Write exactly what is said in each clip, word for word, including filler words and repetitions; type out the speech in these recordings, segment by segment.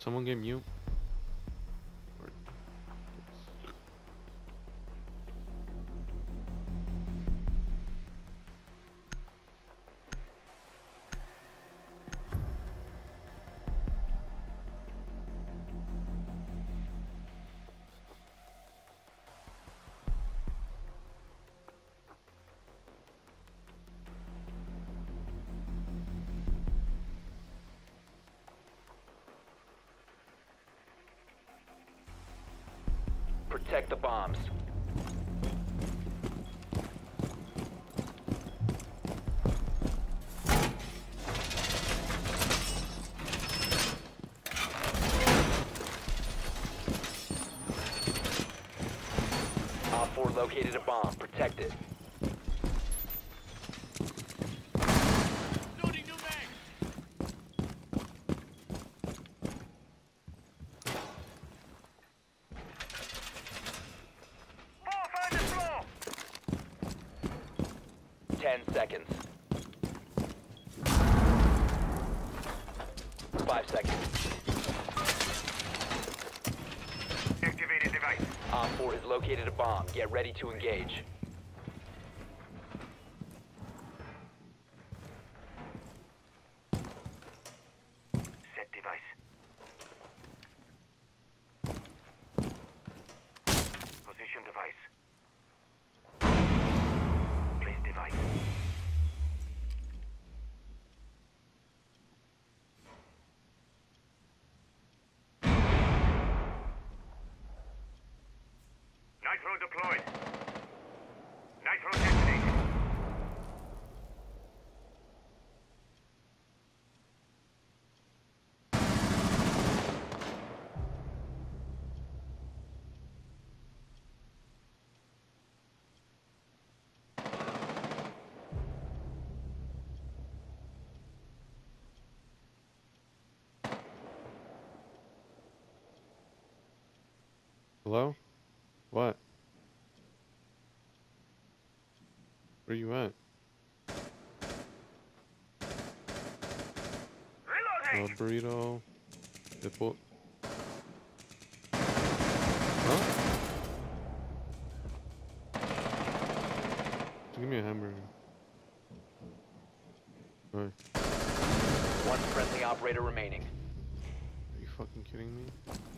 Someone get mute. Protect the bombs. Op four located a bomb. Protect it. Loading new mag. Ten seconds. Five seconds. Activated device. Op four has located a bomb. Get ready to engage. Set device. Position device. Place device. Nitro deployed. Nitro detonated. Hello? What? Where you at? Uh, Reloading. burrito. Dipple. Huh? Give me a hamburger. Alright. One friendly operator remaining. Are you fucking kidding me?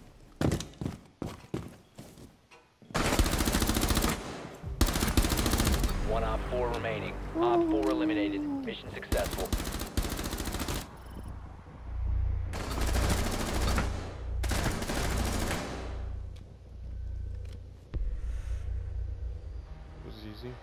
One op four remaining. Op four eliminated. Mission successful. It was easy.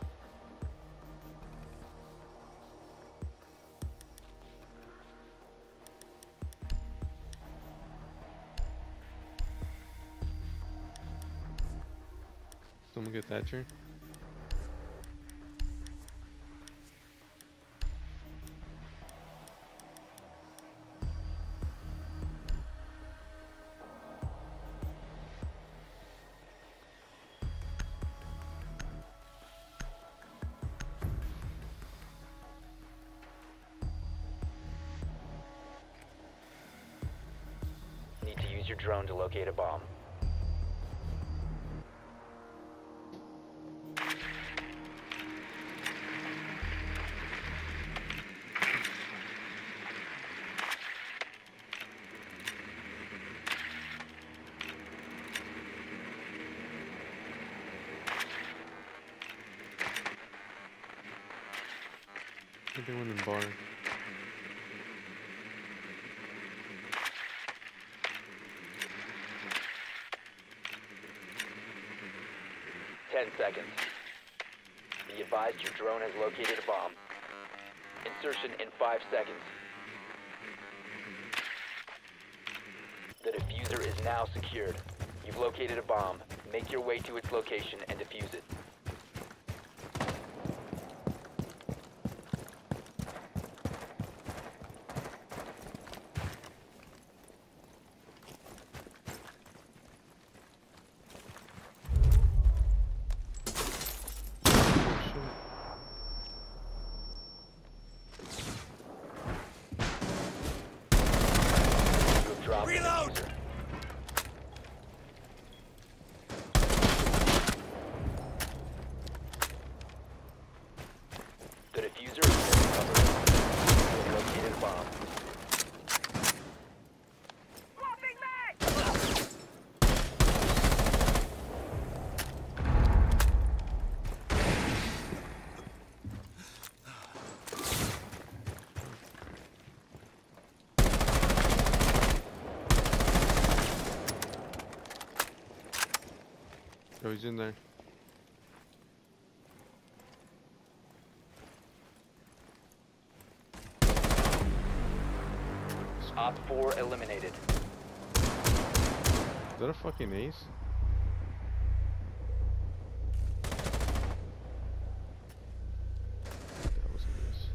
Someone get Thatcher? Need to use your drone to locate a bomb. I think they went in the bar. Ten seconds. Be advised your drone has located a bomb. Insertion in five seconds. The diffuser is now secured. You've located a bomb. Make your way to its location and defuse it. Drop he's in there. Op four eliminated. Is that a fucking ace? That was an ace.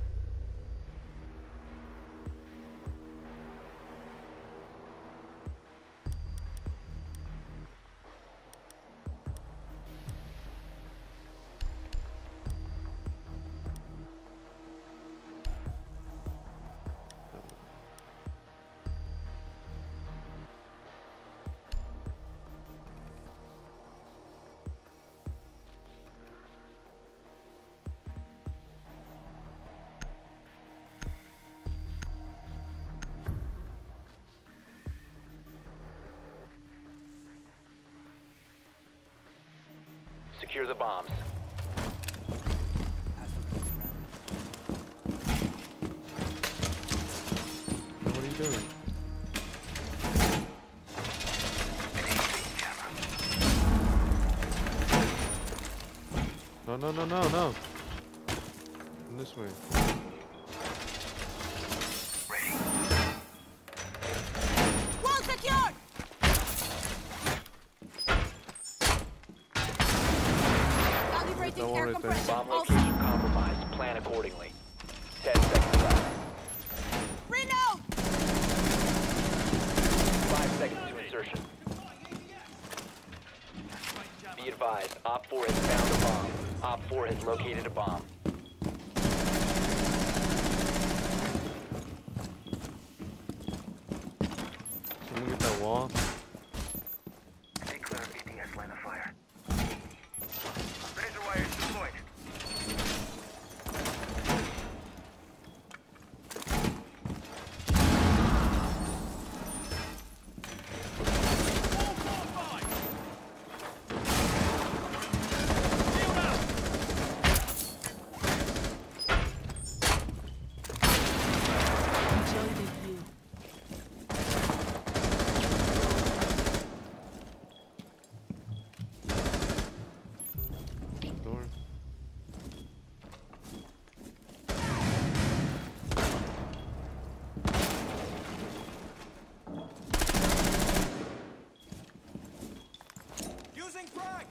Secure the bombs. What are you doing? No, no, no, no, no. In this way. Wall secured! Calibrating Don't air worry, compression. Bomb All location set. compromised. Plan accordingly. Ten seconds left. Reload! Five seconds to insertion. Be advised, Op four has found a bomb. Op four has located a bomb. Someone get that wall. Stay clear of A T S line of fire. Razor wire is deployed. Enjoy the view. Door. Using frag!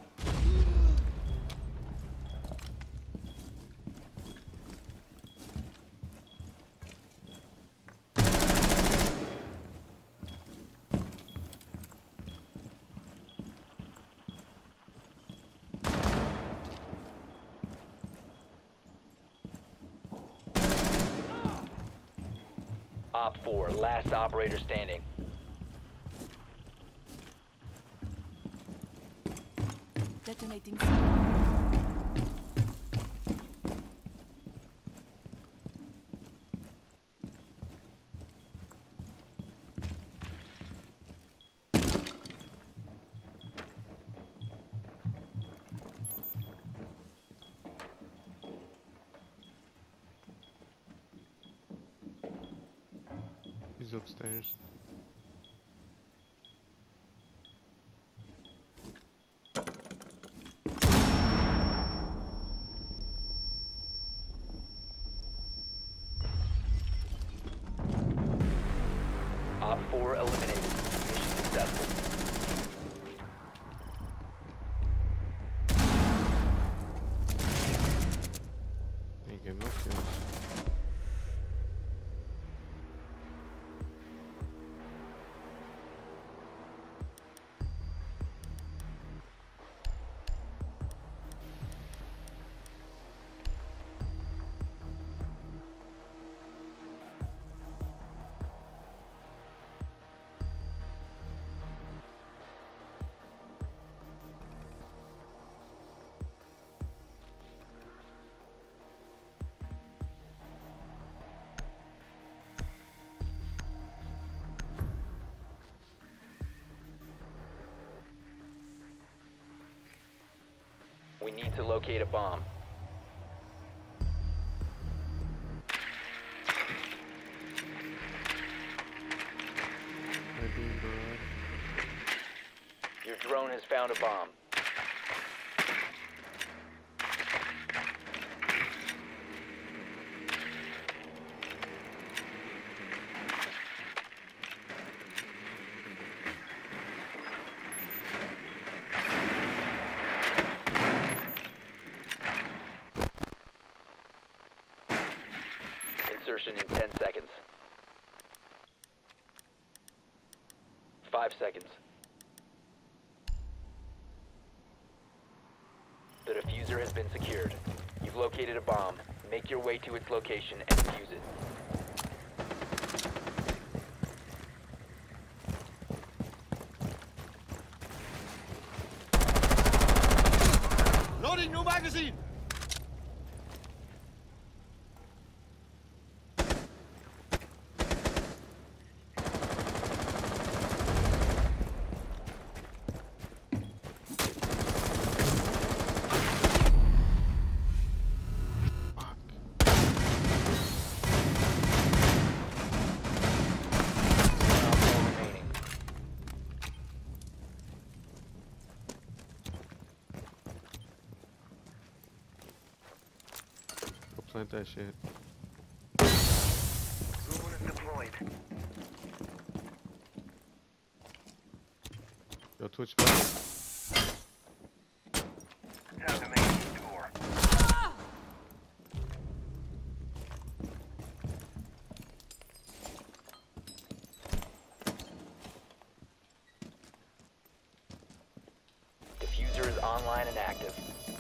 Op four, last operator standing. Detonating. He's upstairs. Op four eliminated. Mission successful. Ain't getting no kills. We need to locate a bomb. Maybe garage. Your drone has found a bomb. Insertion in ten seconds. Five seconds. The diffuser has been secured. You've located a bomb. Make your way to its location and defuse it. Loading new magazine! Remaining. Go plant that shit. Drone is deployed. Yo, Twitch button. Time to make this door. Diffuser is online and active.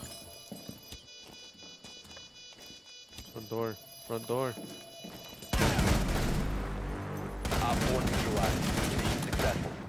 Front door. Front door. Op four neutralized. Mission successful.